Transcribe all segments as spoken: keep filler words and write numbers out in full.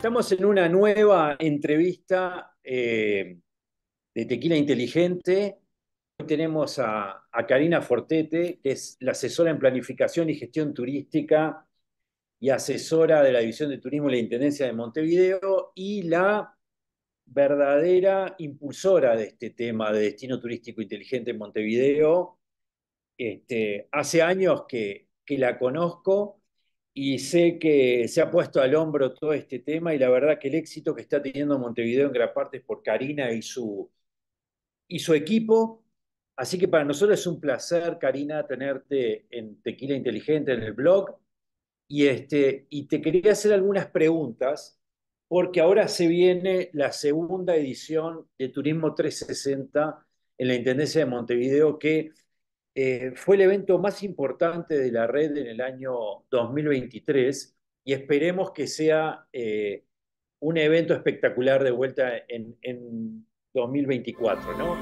Estamos en una nueva entrevista eh, de Tequila Inteligente. Hoy tenemos a, a Karina Fortete, que es la asesora en planificación y gestión turística y asesora de la División de Turismo y la Intendencia de Montevideo y la verdadera impulsora de este tema de destino turístico inteligente en Montevideo. Este, hace años que, que la conozco y sé que se ha puesto al hombro todo este tema y la verdad que el éxito que está teniendo Montevideo en gran parte es por Karina y su, y su equipo. Así que para nosotros es un placer, Karina, tenerte en Tequila Inteligente en el blog. Y, este, y te quería hacer algunas preguntas, porque ahora se viene la segunda edición de Turismo trescientos sesenta en la Intendencia de Montevideo, que eh, fue el evento más importante de la red en el año dos mil veintitrés y esperemos que sea eh, un evento espectacular de vuelta en, en dos mil veinticuatro, ¿no?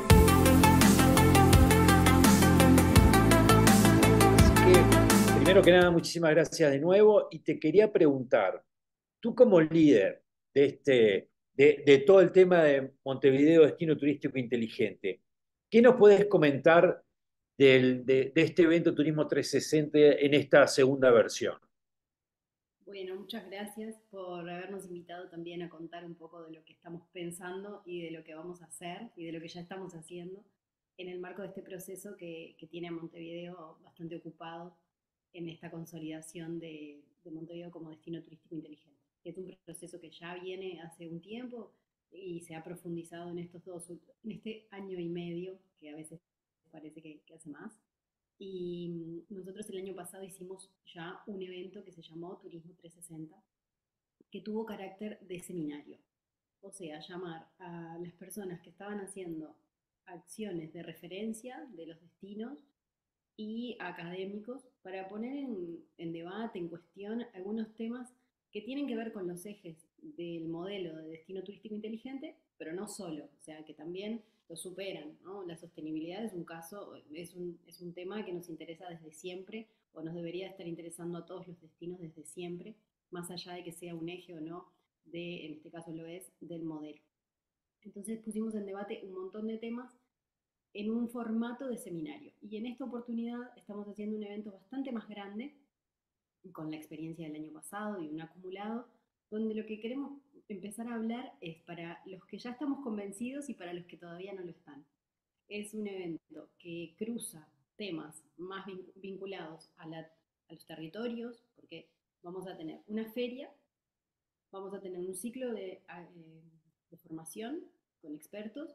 Así que, primero que nada, muchísimas gracias de nuevo y te quería preguntar, tú como líder de, este, de, de todo el tema de Montevideo Destino Turístico Inteligente, ¿qué nos puedes comentar del- de, de este evento Turismo trescientos sesenta en esta segunda versión? Bueno, muchas gracias por habernos invitado también a contar un poco de lo que estamos pensando y de lo que vamos a hacer y de lo que ya estamos haciendo en el marco de este proceso que, que tiene a Montevideo bastante ocupado en esta consolidación de, de Montevideo como destino turístico inteligente. Es un proceso que ya viene hace un tiempo y se ha profundizado en estos dos, en este año y medio, que a veces parece que, que hace más. Y nosotros el año pasado hicimos ya un evento que se llamó Turismo trescientos sesenta, que tuvo carácter de seminario. O sea, llamar a las personas que estaban haciendo acciones de referencia de los destinos y académicos para poner en, en debate, en cuestión, algunos temas que tienen que ver con los ejes del modelo de destino turístico inteligente, pero no solo, o sea, que también lo superan, ¿no? La sostenibilidad es un caso, es un, es un tema que nos interesa desde siempre, o nos debería estar interesando a todos los destinos desde siempre, más allá de que sea un eje o no, de, en este caso lo es, del modelo. Entonces pusimos en debate un montón de temas en un formato de seminario. Y en esta oportunidad estamos haciendo un evento bastante más grande, con la experiencia del año pasado y un acumulado, donde lo que queremos empezar a hablar es para los que ya estamos convencidos y para los que todavía no lo están. Es un evento que cruza temas más vinculados a, la, a los territorios, porque vamos a tener una feria, vamos a tener un ciclo de, eh, de formación con expertos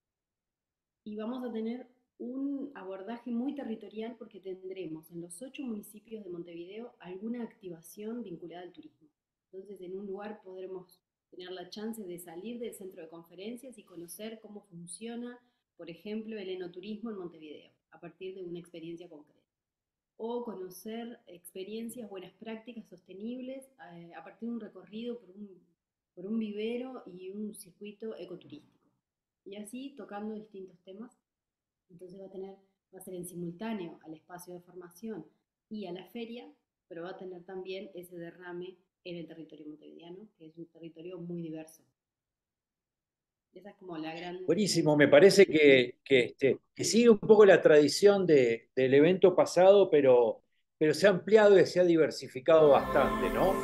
y vamos a tener un abordaje muy territorial porque tendremos en los ocho municipios de Montevideo alguna activación vinculada al turismo. Entonces, en un lugar podremos tener la chance de salir del centro de conferencias y conocer cómo funciona, por ejemplo, el enoturismo en Montevideo, a partir de una experiencia concreta. O conocer experiencias, buenas prácticas sostenibles eh, a partir de un recorrido por un, por un vivero y un circuito ecoturístico. Y así tocando distintos temas. Entonces va a tener, va a ser en simultáneo al espacio de formación y a la feria, pero va a tener también ese derrame en el territorio montevideano, que es un territorio muy diverso. Esa es como la gran Buenísimo, me diferencia. parece que, que, este, que sigue un poco la tradición de, del evento pasado, pero, pero se ha ampliado y se ha diversificado bastante, ¿no?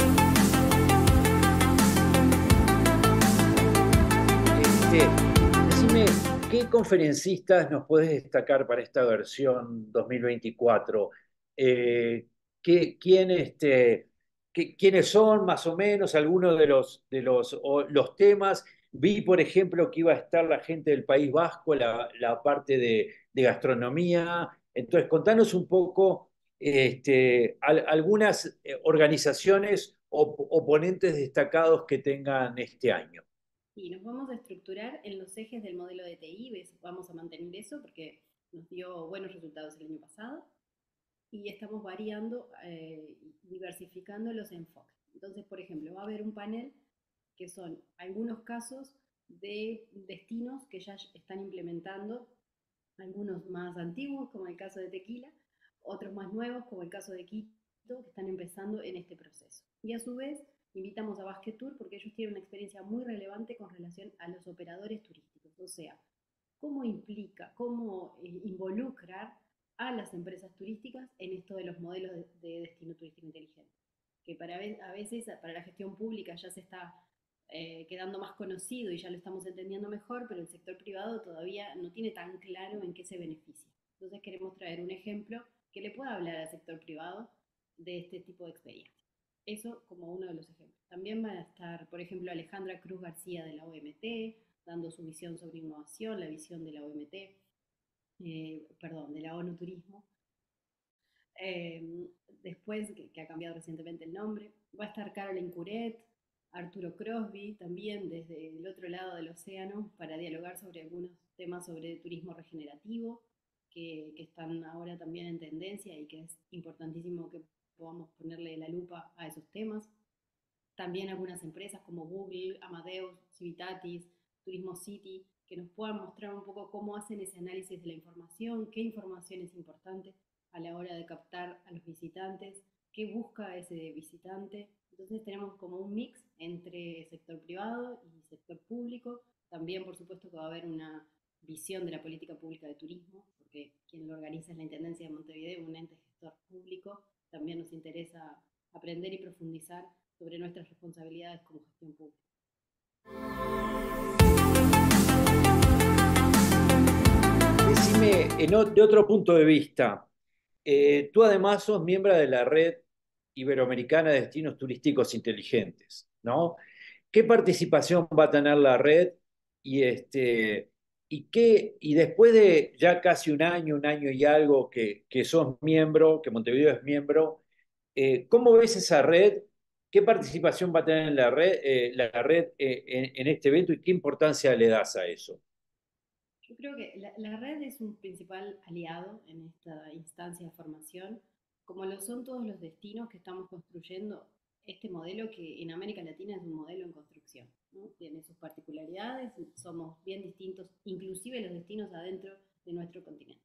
Este, decime, ¿qué conferencistas nos puedes destacar para esta versión dos mil veinticuatro? Eh, ¿qué, quién, este, qué- ¿quiénes son más o menos algunos de los, de los, o los temas? Vi, por ejemplo, que iba a estar la gente del País Vasco, la, la parte de, de gastronomía. Entonces, contanos un poco este, al- algunas eh, organizaciones o o ponentes destacados que tengan este año. Y nos vamos a estructurar en los ejes del modelo de T I, vamos a mantener eso porque nos dio buenos resultados el año pasado y estamos variando, eh, diversificando los enfoques. Entonces, por ejemplo, va a haber un panel que son algunos casos de destinos que ya están implementando, algunos más antiguos, como el caso de Tequila, otros más nuevos, como el caso de Quito, que están empezando en este proceso. Y a su vez invitamos a Basque Tour porque ellos tienen una experiencia muy relevante con relación a los operadores turísticos, o sea, cómo implica, cómo eh, involucrar a las empresas turísticas en esto de los modelos de, de destino turístico inteligente, que para a veces para la gestión pública ya se está eh, quedando más conocido y ya lo estamos entendiendo mejor, pero el sector privado todavía no tiene tan claro en qué se beneficia. Entonces queremos traer un ejemplo que le pueda hablar al sector privado de este tipo de experiencia. Eso como uno de los ejemplos. También van a estar, por ejemplo, Alejandra Cruz García de la O M T, dando su visión sobre innovación, la visión de la O M T, eh, perdón, de la ONU Turismo. Eh, después, que, que, ha cambiado recientemente el nombre, va a estar Caroline Curet, Arturo Crosby, también desde el otro lado del océano, para dialogar sobre algunos temas sobre turismo regenerativo, que, que están ahora también en tendencia y que es importantísimo que podamos ponerle la lupa a esos temas. También algunas empresas como Google, Amadeus, Civitatis, Turismo City, que nos puedan mostrar un poco cómo hacen ese análisis de la información, qué información es importante a la hora de captar a los visitantes, qué busca ese visitante. Entonces tenemos como un mix entre sector privado y sector público. También, por supuesto, que va a haber una visión de la política pública de turismo, porque quien lo organiza es la Intendencia de Montevideo, un ente gestor público. También nos interesa aprender y profundizar sobre nuestras responsabilidades como gestión pública. Decime, en, de otro punto de vista, eh, tú además sos miembro de la Red Iberoamericana de Destinos Turísticos Inteligentes, ¿no? ¿Qué participación va a tener la red? Y, este, y, qué, y después de ya casi un año, un año y algo que, que sos miembro, que Montevideo es miembro, eh, ¿cómo ves esa red? ¿Qué participación va a tener la red, eh, la red eh, en, en este evento y qué importancia le das a eso? Yo creo que la, la red es un principal aliado en esta instancia de formación, como lo son todos los destinos que estamos construyendo este modelo que en América Latina es un modelo en construcción, ¿no? Tiene sus particularidades, somos bien distintos, inclusive los destinos adentro de nuestro continente.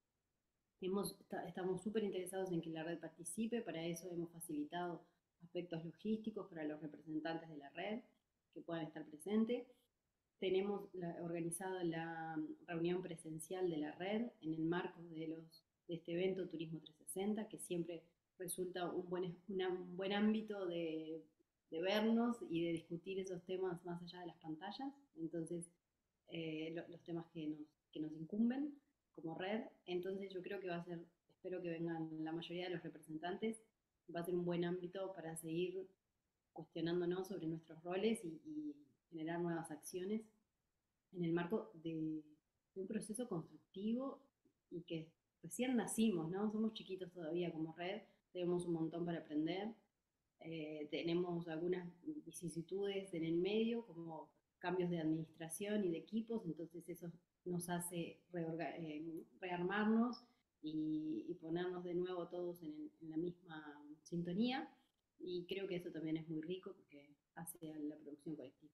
Hemos, estamos súper interesados en que la red participe, para eso hemos facilitado aspectos logísticos para los representantes de la red que puedan estar presentes. Tenemos la, organizada la reunión presencial de la red en el marco de, los, de este evento Turismo trescientos sesenta, que siempre resulta un buen, una, un buen ámbito de, de vernos y de discutir esos temas más allá de las pantallas. Entonces, eh, lo, los temas que nos, que nos incumben como red. Entonces, yo creo que va a ser, espero que vengan la mayoría de los representantes, va a ser un buen ámbito para seguir cuestionándonos sobre nuestros roles y, y generar nuevas acciones en el marco de, de, un proceso constructivo y que recién nacimos, ¿no? Somos chiquitos todavía como red, tenemos un montón para aprender, eh, tenemos algunas vicisitudes en el medio, como cambios de administración y de equipos, entonces eso nos hace eh, rearmarnos y, y, ponernos de nuevo todos en, en la misma sintonía, y creo que eso también es muy rico porque hace a la producción colectiva.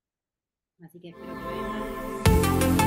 Así que espero que vengan.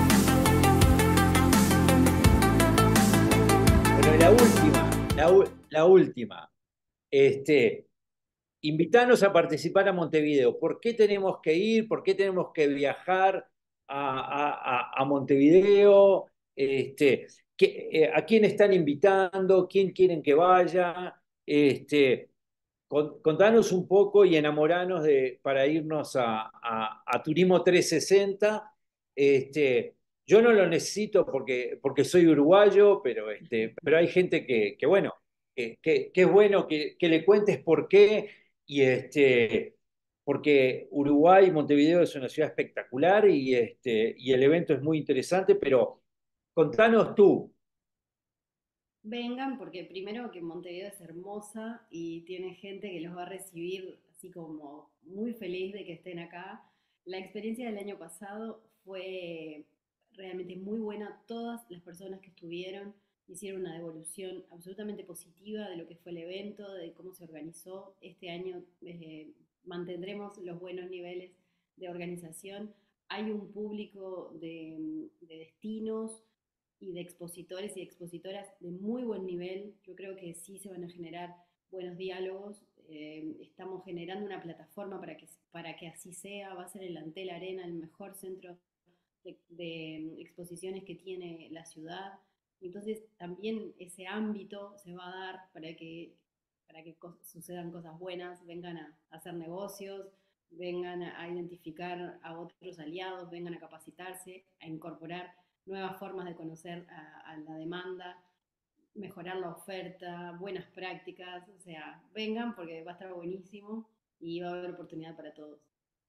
Bueno, y la última, la, la última, este, invitarnos a participar a Montevideo. ¿Por qué tenemos que ir? ¿Por qué tenemos que viajar a, a, a Montevideo? Este, ¿qué, eh, ¿A quién están invitando? ¿Quién quieren que vaya? Este, contanos un poco y enamoranos de, para irnos a, a, a Turismo trescientos sesenta. Este, yo no lo necesito porque, porque soy uruguayo, pero, este, pero hay gente que, que bueno, que, que, que, es bueno que, que, le cuentes por qué. Y este, porque Uruguay, Montevideo es una ciudad espectacular y, este, y el evento es muy interesante, pero contanos tú. Vengan, porque primero que Montevideo es hermosa y tiene gente que los va a recibir así como muy feliz de que estén acá. La experiencia del año pasado fue realmente muy buena. Todas las personas que estuvieron hicieron una devolución absolutamente positiva de lo que fue el evento, de cómo se organizó. Este año eh, mantendremos los buenos niveles de organización. Hay un público de, de destinos y de expositores y expositoras de muy buen nivel. Yo creo que sí se van a generar buenos diálogos Eh, estamos generando una plataforma para que, para que así sea. Va a ser el Antel Arena, el mejor centro de, de exposiciones que tiene la ciudad. Entonces también ese ámbito se va a dar para que, para que co sucedan cosas buenas, vengan a, a hacer negocios, vengan a, a identificar a otros aliados, vengan a capacitarse, a incorporar nuevas formas de conocer a, a la demanda, mejorar la oferta, buenas prácticas, o sea, vengan porque va a estar buenísimo y va a haber oportunidad para todos.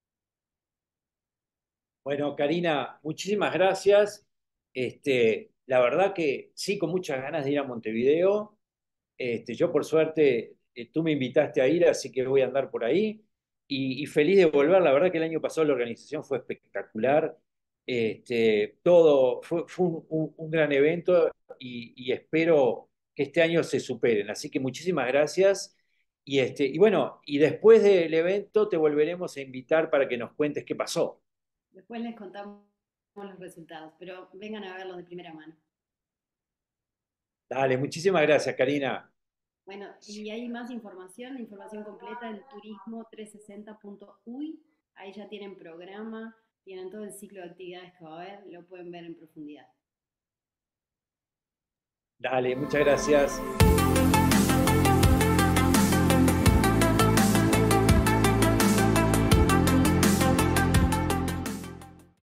Bueno, Karina, muchísimas gracias. Este, la verdad que sí, con muchas ganas de ir a Montevideo. Este, yo por suerte, eh, tú me invitaste a ir, así que voy a andar por ahí. Y, y feliz de volver. La verdad que el año pasado la organización fue espectacular. Este, todo fue, fue un, un- un gran evento y, y espero que este año se superen. Así que muchísimas gracias. Y, este, y bueno, y después del evento te volveremos a invitar para que nos cuentes qué pasó. Después les contamos los resultados, pero vengan a verlos de primera mano. Dale, muchísimas gracias, Karina. Bueno, y hay más información, información completa en turismo trescientos sesenta punto uy. Ahí ya tienen programa, tienen todo el ciclo de actividades que va a haber, lo pueden ver en profundidad. Dale, muchas gracias.